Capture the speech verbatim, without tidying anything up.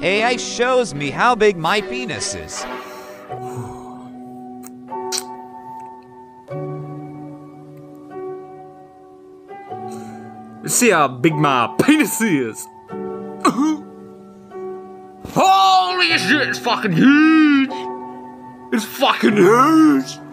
A I shows me how big my penis is. Let's see how big my penis is. Holy shit, it's fucking huge! It's fucking huge!